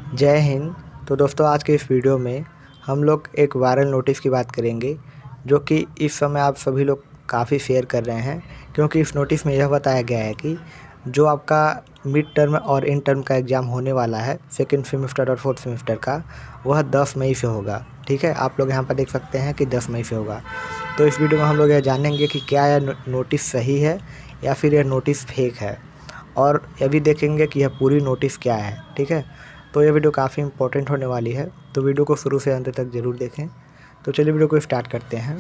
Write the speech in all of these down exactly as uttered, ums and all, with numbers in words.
जय हिंद। तो दोस्तों, आज के इस वीडियो में हम लोग एक वायरल नोटिस की बात करेंगे जो कि इस समय आप सभी लोग काफ़ी शेयर कर रहे हैं, क्योंकि इस नोटिस में यह बताया गया है कि जो आपका मिड टर्म और इन टर्म का एग्ज़ाम होने वाला है सेकेंड सेमेस्टर और फोर्थ सेमेस्टर का, वह दस मई से होगा। ठीक है, आप लोग यहाँ पर देख सकते हैं कि दस मई से होगा। तो इस वीडियो में हम लोग यह जानेंगे कि क्या यह नोटिस सही है या फिर यह नोटिस फेक है, और यह भी देखेंगे कि यह पूरी नोटिस क्या है। ठीक है, तो यह वीडियो काफ़ी इंपॉर्टेंट होने वाली है, तो वीडियो को शुरू से अंत तक ज़रूर देखें। तो चलिए वीडियो को स्टार्ट करते हैं।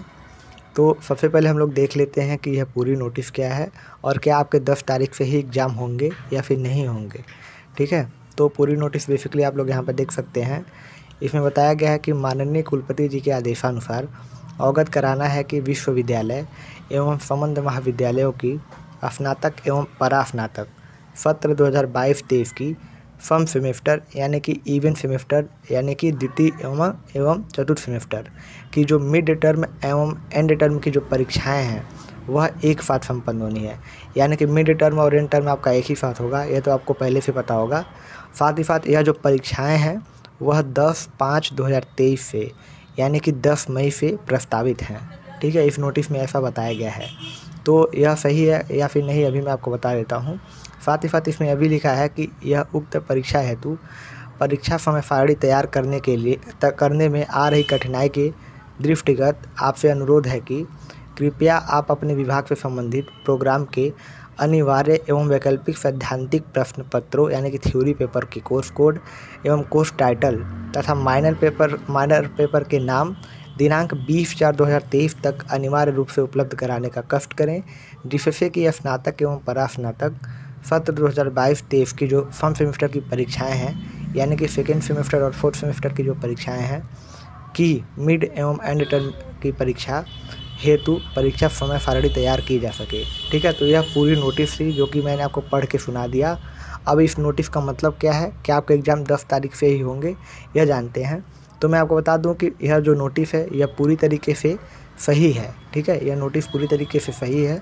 तो सबसे पहले हम लोग देख लेते हैं कि यह पूरी नोटिस क्या है और क्या आपके दस तारीख से ही एग्ज़ाम होंगे या फिर नहीं होंगे। ठीक है, तो पूरी नोटिस बेसिकली आप लोग यहाँ पर देख सकते हैं। इसमें बताया गया है कि माननीय कुलपति जी के आदेशानुसार अवगत कराना है कि विश्वविद्यालय एवं संबद्ध महाविद्यालयों की स्नातक एवं परास्नातक सत्र दो हज़ार बाईस तेईस की फर्म सेमेस्टर यानी कि इवन सेमेस्टर यानी कि द्वितीय एवं एवं चतुर्थ सेमेस्टर की जो मिड टर्म एवं एंड टर्म की जो परीक्षाएं हैं वह एक साथ संपन्न होनी है। यानी कि मिड टर्म और एंड टर्म आपका एक ही साथ होगा, यह तो आपको पहले से पता होगा। साथ ही साथ यह जो परीक्षाएं हैं वह दस पाँच दो हज़ार तेईस से यानी कि दस मई से प्रस्तावित हैं। ठीक है, इस नोटिस में ऐसा बताया गया है। तो यह सही है या फिर नहीं, अभी मैं आपको बता देता हूँ। साथ ही साथ इसमें यह भी लिखा है कि यह उक्त परीक्षा हेतु परीक्षा समय सारणी तैयार करने के लिए त, करने में आ रही कठिनाई के दृष्टिगत आपसे अनुरोध है कि कृपया आप अपने विभाग से संबंधित प्रोग्राम के अनिवार्य एवं वैकल्पिक सैद्धांतिक प्रश्न पत्रों यानी कि थ्योरी पेपर के कोर्स कोड एवं कोर्स टाइटल तथा माइनर पेपर माइनर पेपर के नाम दिनांक बीस चार दो हज़ार तेईस तक अनिवार्य रूप से उपलब्ध कराने का कष्ट करें, जिससे कि स्नातक एवं परास्नातक सत्र दो हज़ार बाईस तेईस की जो फर्म सेमेस्टर की परीक्षाएं हैं यानी कि सेकेंड सेमेस्टर और फोर्थ सेमेस्टर की जो परीक्षाएं हैं की मिड एवं एंड टर्म की परीक्षा हेतु परीक्षा समय सारणी तैयार की जा सके। ठीक है, तो यह पूरी नोटिस थी जो कि मैंने आपको पढ़ के सुना दिया। अब इस नोटिस का मतलब क्या है, क्या आपके एग्ज़ाम दस तारीख से ही होंगे, यह जानते हैं। तो मैं आपको बता दूं कि यह जो नोटिस है यह पूरी तरीके से सही है। ठीक है, यह नोटिस पूरी तरीके से सही है।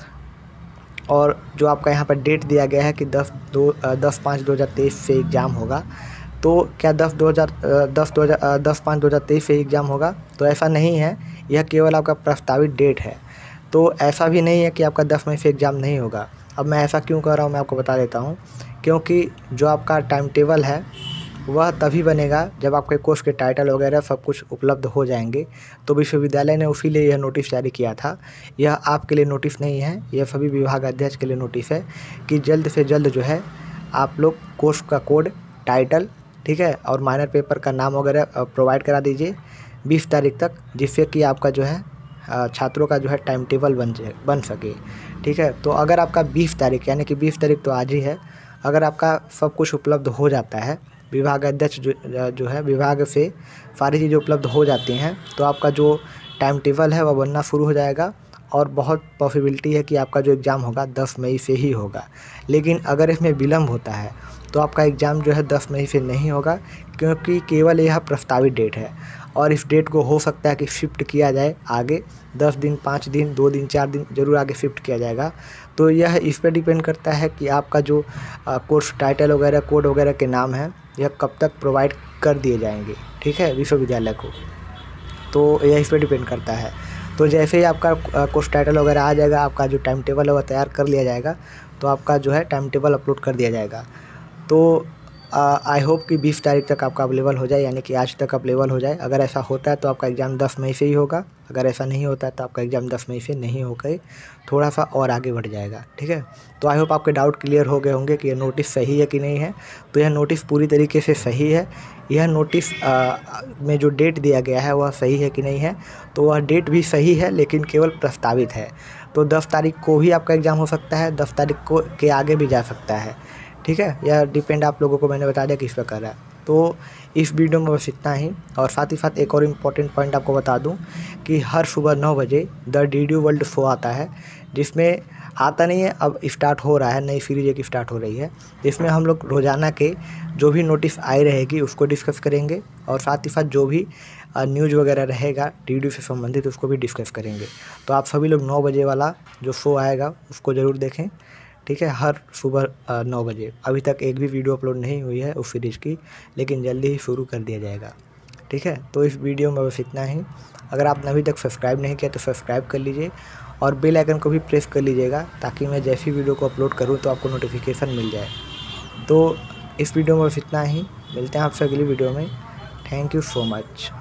और जो आपका यहाँ पर डेट दिया गया है कि दस दो दस पाँच दो हज़ार तेईस से एग्ज़ाम होगा, तो क्या दस दो हज़ार दस दो हज़ार दस पाँच दो हज़ार तेईस से एग्ज़ाम होगा? तो ऐसा नहीं है, यह केवल आपका प्रस्तावित डेट है। तो ऐसा भी नहीं है कि आपका दस मई से एग्ज़ाम नहीं होगा। अब मैं ऐसा क्यों कर रहा हूँ मैं आपको बता देता हूँ। क्योंकि जो आपका टाइम टेबल है वह तभी बनेगा जब आपके कोर्स के टाइटल वगैरह सब कुछ उपलब्ध हो जाएंगे। तो विश्वविद्यालय ने उसी लिए यह नोटिस जारी किया था। यह आपके लिए नोटिस नहीं है, यह सभी विभाग अध्यक्ष के लिए नोटिस है कि जल्द से जल्द जो है आप लोग कोर्स का कोड, टाइटल, ठीक है, और माइनर पेपर का नाम वगैरह प्रोवाइड करा दीजिए बीस तारीख तक, जिससे कि आपका जो है छात्रों का जो है टाइम टेबल बन बन सके। ठीक है, तो अगर आपका बीस तारीख यानी कि बीस तारीख तो आज ही है, अगर आपका सब कुछ उपलब्ध हो जाता है, विभाग अध्यक्ष जो जो है विभाग से सारी चीज़ें उपलब्ध हो जाती हैं, तो आपका जो टाइम टेबल है वह बनना शुरू हो जाएगा और बहुत पॉसिबिलिटी है कि आपका जो एग्ज़ाम होगा दस मई से ही होगा। लेकिन अगर इसमें विलम्ब होता है तो आपका एग्ज़ाम जो है दस मई से नहीं होगा, क्योंकि केवल यह प्रस्तावित डेट है और इस डेट को हो सकता है कि शिफ्ट किया जाए आगे, दस दिन, पाँच दिन, दो दिन, चार दिन ज़रूर आगे शिफ्ट किया जाएगा। तो यह इस पर डिपेंड करता है कि आपका जो कोर्स टाइटल वगैरह, कोड वगैरह के नाम हैं यह कब तक प्रोवाइड कर दिए जाएंगे। ठीक है, विश्वविद्यालय को, तो यह इस पर डिपेंड करता है। तो जैसे ही आपका कोर्स टाइटल वगैरह आ जाएगा, आपका जो टाइम टेबल है वह तैयार कर लिया जाएगा, तो आपका जो है टाइम टेबल अपलोड कर दिया जाएगा। तो आई होप कि बीस तारीख तक आपका अवेलेबल हो जाए, यानी कि आज तक अवेलेबल हो जाए। अगर ऐसा होता है तो आपका एग्ज़ाम दस मई से ही होगा, अगर ऐसा नहीं होता है तो आपका एग्ज़ाम दस मई से नहीं होकर थोड़ा सा और आगे बढ़ जाएगा। ठीक है, तो आई होप आपके डाउट क्लियर हो गए होंगे कि यह नोटिस सही है कि नहीं है। तो यह नोटिस पूरी तरीके से सही है। यह नोटिस में जो डेट दिया गया है वह सही है कि नहीं है, तो वह डेट भी सही है लेकिन केवल प्रस्तावित है। तो दस तारीख को भी आपका एग्ज़ाम हो सकता है, दस तारीख को के आगे भी जा सकता है। ठीक है, यह डिपेंड आप लोगों को मैंने बता दिया किस प्रकार है। तो इस वीडियो में बस इतना ही। और साथ ही साथ एक और इम्पोर्टेंट पॉइंट आपको बता दूं कि हर सुबह नौ बजे the D D world show आता है, जिसमें आता नहीं है, अब स्टार्ट हो रहा है, नई सीरीज एक स्टार्ट हो रही है, जिसमें हम लोग रोज़ाना के जो भी नोटिस आई रहेगी उसको डिस्कस करेंगे और साथ ही साथ जो भी न्यूज़ वगैरह रहेगा डी डी से संबंधित उसको भी डिस्कस करेंगे। तो आप सभी लोग नौ बजे वाला जो शो आएगा उसको ज़रूर देखें। ठीक है, हर सुबह नौ बजे। अभी तक एक भी वीडियो अपलोड नहीं हुई है उस सीरीज़ की, लेकिन जल्दी ही शुरू कर दिया जाएगा। ठीक है, तो इस वीडियो में बस इतना ही। अगर आपने अभी तक सब्सक्राइब नहीं किया तो सब्सक्राइब कर लीजिए और बेल आइकन को भी प्रेस कर लीजिएगा, ताकि मैं जैसी वीडियो को अपलोड करूँ तो आपको नोटिफिकेशन मिल जाए। तो इस वीडियो में बस इतना ही, मिलते हैं आपसे अगली वीडियो में। Thank you so much.